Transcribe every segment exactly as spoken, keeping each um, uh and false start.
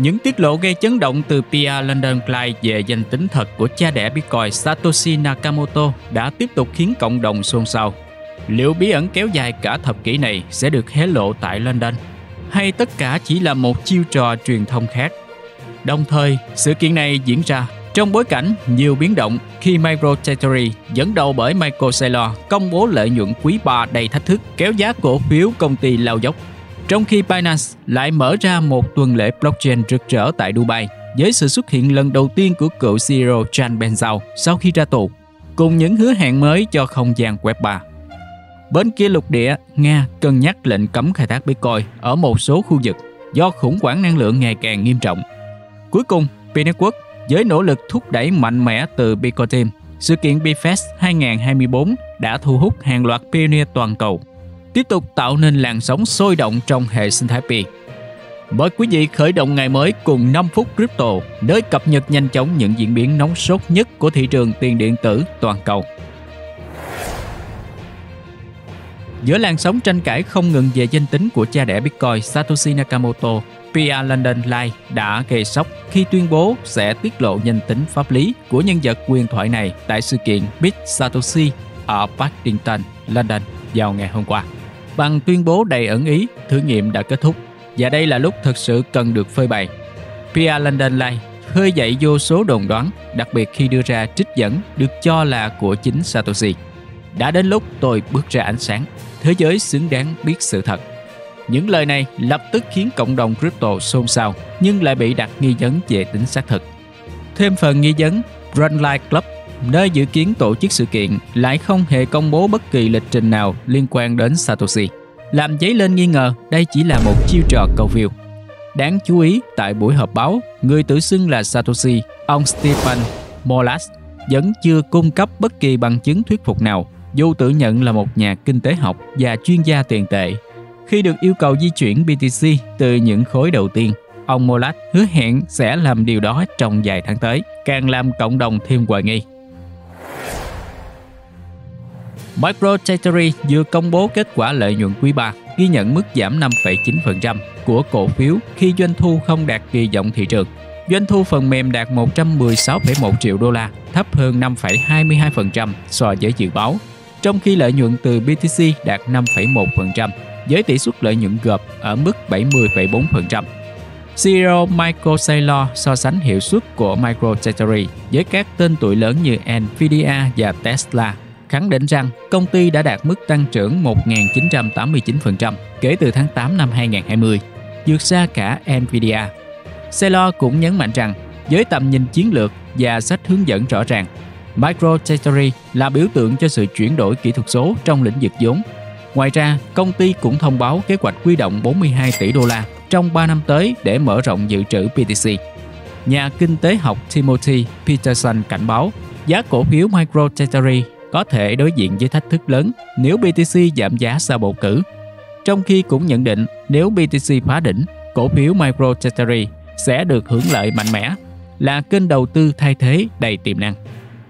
Những tiết lộ gây chấn động từ Pierre London Clyde về danh tính thật của cha đẻ Bitcoin Satoshi Nakamoto đã tiếp tục khiến cộng đồng xôn xao. Liệu bí ẩn kéo dài cả thập kỷ này sẽ được hé lộ tại London, hay tất cả chỉ là một chiêu trò truyền thông khác? Đồng thời, sự kiện này diễn ra trong bối cảnh nhiều biến động khi MicroStrategy dẫn đầu bởi Michael Saylor công bố lợi nhuận quý ba đầy thách thức kéo giá cổ phiếu công ty lao dốc. Trong khi Binance lại mở ra một tuần lễ blockchain rực rỡ tại Dubai với sự xuất hiện lần đầu tiên của cựu xê e ô Jan Benzau sau khi ra tù, cùng những hứa hẹn mới cho không gian web ba. Bên kia lục địa, Nga cân nhắc lệnh cấm khai thác Bitcoin ở một số khu vực do khủng hoảng năng lượng ngày càng nghiêm trọng. Cuối cùng, P-Network với nỗ lực thúc đẩy mạnh mẽ từ Bitcoin Team, sự kiện BitFest hai không hai tư đã thu hút hàng loạt pioneer toàn cầu, tiếp tục tạo nên làn sóng sôi động trong hệ sinh thái Pi. Mời quý vị khởi động ngày mới cùng năm phút Crypto, nơi cập nhật nhanh chóng những diễn biến nóng sốt nhất của thị trường tiền điện tử toàn cầu. Giữa làn sóng tranh cãi không ngừng về danh tính của cha đẻ Bitcoin Satoshi Nakamoto, Pierre London Clyde đã gây sốc khi tuyên bố sẽ tiết lộ danh tính pháp lý của nhân vật huyền thoại này tại sự kiện Bit Satoshi ở Paddington, London vào ngày hôm qua. Bằng tuyên bố đầy ẩn ý, thử nghiệm đã kết thúc và đây là lúc thực sự cần được phơi bày. Pierre London Clyde khơi dậy vô số đồn đoán, đặc biệt khi đưa ra trích dẫn được cho là của chính Satoshi. Đã đến lúc tôi bước ra ánh sáng, thế giới xứng đáng biết sự thật. Những lời này lập tức khiến cộng đồng crypto xôn xao, nhưng lại bị đặt nghi vấn về tính xác thực. Thêm phần nghi vấn, Runline Club, nơi dự kiến tổ chức sự kiện, lại không hề công bố bất kỳ lịch trình nào liên quan đến Satoshi, làm dấy lên nghi ngờ đây chỉ là một chiêu trò câu view. Đáng chú ý, tại buổi họp báo, người tự xưng là Satoshi, ông Stephen Molas, vẫn chưa cung cấp bất kỳ bằng chứng thuyết phục nào, dù tự nhận là một nhà kinh tế học và chuyên gia tiền tệ. Khi được yêu cầu di chuyển bê tê xê từ những khối đầu tiên, ông Molas hứa hẹn sẽ làm điều đó trong vài tháng tới, càng làm cộng đồng thêm hoài nghi. MicroStrategy vừa công bố kết quả lợi nhuận quý ba, ghi nhận mức giảm năm phẩy chín phần trăm của cổ phiếu khi doanh thu không đạt kỳ vọng thị trường. Doanh thu phần mềm đạt một trăm mười sáu phẩy một triệu đô la, thấp hơn năm phẩy hai mươi hai phần trăm so với dự báo, trong khi lợi nhuận từ bê tê xê đạt năm phẩy một phần trăm, với tỷ suất lợi nhuận gộp ở mức bảy mươi phẩy bốn phần trăm. xê e ô Michael Saylor so sánh hiệu suất của MicroStrategy với các tên tuổi lớn như Nvidia và Tesla, khẳng định rằng công ty đã đạt mức tăng trưởng một nghìn chín trăm tám mươi chín phần trăm kể từ tháng tám năm hai không hai không, vượt xa cả Nvidia. Saylor cũng nhấn mạnh rằng với tầm nhìn chiến lược và sách hướng dẫn rõ ràng, MicroStrategy là biểu tượng cho sự chuyển đổi kỹ thuật số trong lĩnh vực vốn. Ngoài ra, công ty cũng thông báo kế hoạch huy động bốn mươi hai tỷ đô la trong ba năm tới để mở rộng dự trữ bê tê xê. Nhà kinh tế học Timothy Peterson cảnh báo giá cổ phiếu MicroStrategy có thể đối diện với thách thức lớn nếu bê tê xê giảm giá sau bầu cử, trong khi cũng nhận định nếu bê tê xê phá đỉnh, cổ phiếu MicroStrategy sẽ được hưởng lợi mạnh mẽ, là kênh đầu tư thay thế đầy tiềm năng.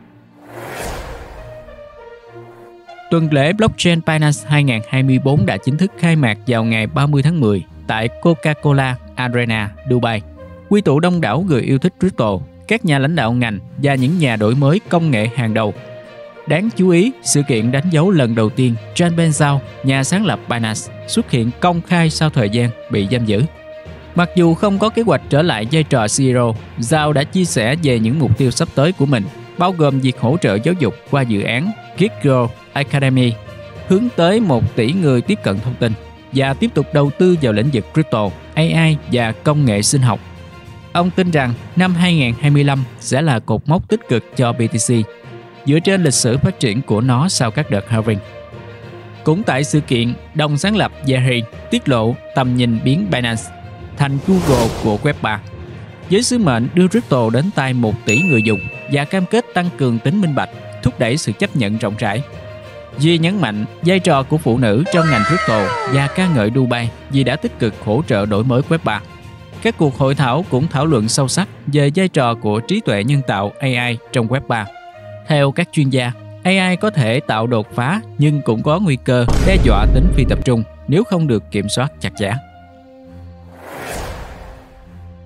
Tuần lễ Blockchain Binance hai không hai tư đã chính thức khai mạc vào ngày ba mươi tháng mười tại Coca-Cola Arena, Dubai, quy tụ đông đảo người yêu thích crypto, các nhà lãnh đạo ngành và những nhà đổi mới công nghệ hàng đầu. Đáng chú ý, sự kiện đánh dấu lần đầu tiên Jan Benzau, nhà sáng lập Binance, xuất hiện công khai sau thời gian bị giam giữ. Mặc dù không có kế hoạch trở lại vai trò xê e ô, Zhao đã chia sẻ về những mục tiêu sắp tới của mình, bao gồm việc hỗ trợ giáo dục qua dự án Giggle Academy, hướng tới một tỷ người tiếp cận thông tin, và tiếp tục đầu tư vào lĩnh vực crypto, a i và công nghệ sinh học. Ông tin rằng năm hai không hai lăm sẽ là cột mốc tích cực cho bê tê xê, dựa trên lịch sử phát triển của nó sau các đợt halving. Cũng tại sự kiện, đồng sáng lập Jerry tiết lộ tầm nhìn biến Binance thành Google của web ba, với sứ mệnh đưa crypto đến tay một tỷ người dùng và cam kết tăng cường tính minh bạch, thúc đẩy sự chấp nhận rộng rãi. Duy nhấn mạnh vai trò của phụ nữ trong ngành crypto và ca ngợi Dubai vì đã tích cực hỗ trợ đổi mới web ba. Các cuộc hội thảo cũng thảo luận sâu sắc về vai trò của trí tuệ nhân tạo a i trong web ba. Theo các chuyên gia, a i có thể tạo đột phá nhưng cũng có nguy cơ đe dọa tính phi tập trung nếu không được kiểm soát chặt chẽ.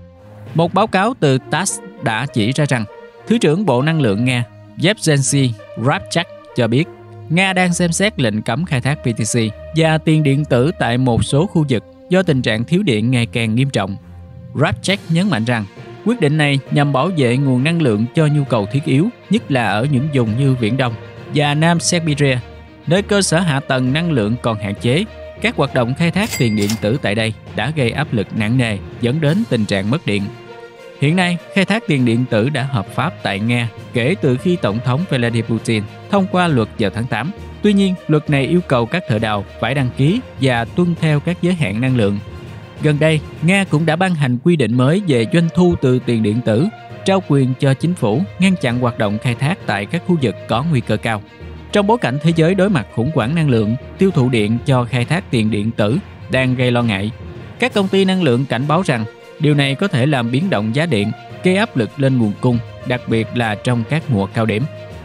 Một báo cáo từ tê a ét đã chỉ ra rằng Thứ trưởng Bộ Năng lượng Nga Yevgeny Rabchak cho biết Nga đang xem xét lệnh cấm khai thác pê tê xê và tiền điện tử tại một số khu vực do tình trạng thiếu điện ngày càng nghiêm trọng. Rabchak nhấn mạnh rằng quyết định này nhằm bảo vệ nguồn năng lượng cho nhu cầu thiết yếu, nhất là ở những vùng như Viễn Đông và Nam Siberia, nơi cơ sở hạ tầng năng lượng còn hạn chế. Các hoạt động khai thác tiền điện tử tại đây đã gây áp lực nặng nề, dẫn đến tình trạng mất điện. Hiện nay, khai thác tiền điện tử đã hợp pháp tại Nga kể từ khi Tổng thống Vladimir Putin thông qua luật vào tháng tám. Tuy nhiên, luật này yêu cầu các thợ đào phải đăng ký và tuân theo các giới hạn năng lượng. Gần đây, Nga cũng đã ban hành quy định mới về doanh thu từ tiền điện tử, trao quyền cho chính phủ ngăn chặn hoạt động khai thác tại các khu vực có nguy cơ cao. Trong bối cảnh thế giới đối mặt khủng hoảng năng lượng, tiêu thụ điện cho khai thác tiền điện tử đang gây lo ngại. Các công ty năng lượng cảnh báo rằng điều này có thể làm biến động giá điện, gây áp lực lên nguồn cung, đặc biệt là trong các mùa cao điểm.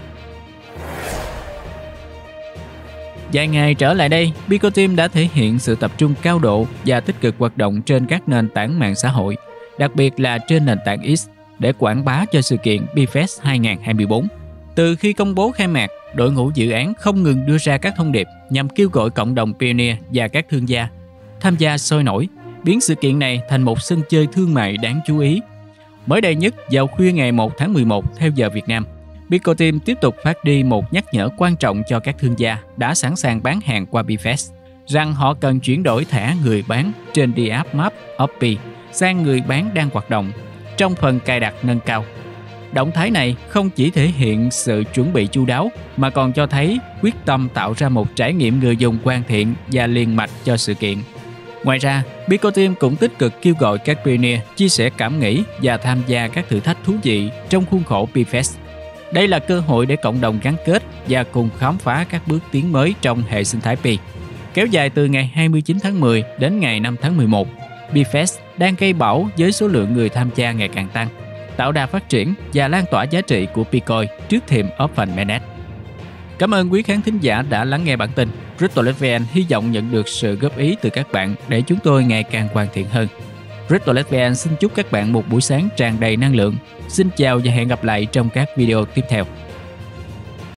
Vài ngày trở lại đây, Pico Team đã thể hiện sự tập trung cao độ và tích cực hoạt động trên các nền tảng mạng xã hội, đặc biệt là trên nền tảng X, để quảng bá cho sự kiện BeFest hai không hai tư. Từ khi công bố khai mạc, đội ngũ dự án không ngừng đưa ra các thông điệp nhằm kêu gọi cộng đồng pioneer và các thương gia tham gia sôi nổi, biến sự kiện này thành một sân chơi thương mại đáng chú ý. Mới đây nhất, vào khuya ngày một tháng mười một theo giờ Việt Nam, Pico Team tiếp tục phát đi một nhắc nhở quan trọng cho các thương gia đã sẵn sàng bán hàng qua BeFest rằng họ cần chuyển đổi thẻ người bán trên The App Map Oppi sang người bán đang hoạt động trong phần cài đặt nâng cao. Động thái này không chỉ thể hiện sự chuẩn bị chu đáo mà còn cho thấy quyết tâm tạo ra một trải nghiệm người dùng hoàn thiện và liền mạch cho sự kiện. Ngoài ra, Pico Team cũng tích cực kêu gọi các pioneer chia sẻ cảm nghĩ và tham gia các thử thách thú vị trong khuôn khổ BeFest. Đây là cơ hội để cộng đồng gắn kết và cùng khám phá các bước tiến mới trong hệ sinh thái Pi. Kéo dài từ ngày hai mươi chín tháng mười đến ngày năm tháng mười một, BeFest đang gây bão với số lượng người tham gia ngày càng tăng, tạo đà phát triển và lan tỏa giá trị của Picoin trước thềm Open Mainnet. Cảm ơn quý khán thính giả đã lắng nghe bản tin. Cryptolet.vn hy vọng nhận được sự góp ý từ các bạn để chúng tôi ngày càng hoàn thiện hơn. Cryptolet.vn xin chúc các bạn một buổi sáng tràn đầy năng lượng. Xin chào và hẹn gặp lại trong các video tiếp theo.